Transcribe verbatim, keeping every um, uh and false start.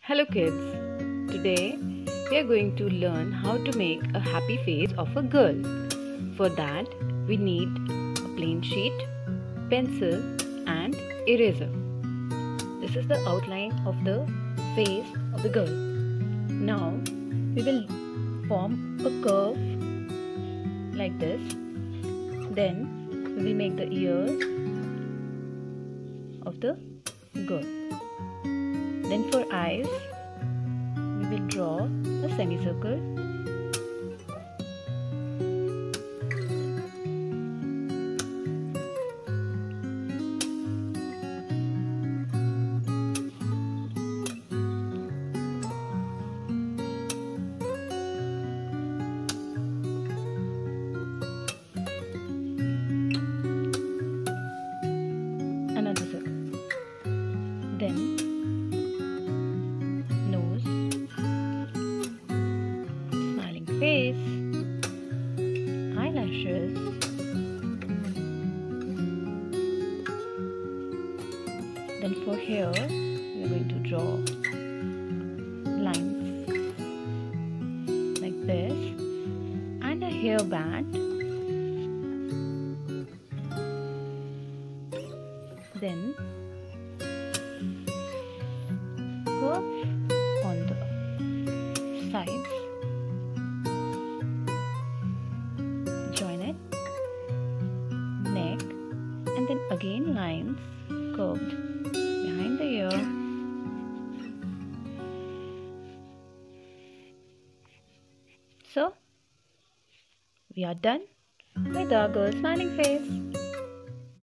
Hello kids, today we are going to learn how to make a happy face of a girl. For that we need a plain sheet, pencil and eraser. This is the outline of the face of the girl. Now we will form a curve like this. Then we will make the ears of the girl. Then for eyes, we will draw a semicircle. Another circle. Then face, eyelashes, then for hair we are going to draw lines like this and a hair band. Then curve on the sides. Join it, neck, and then again lines curved behind the ear. So, we are done with our girl smiling face.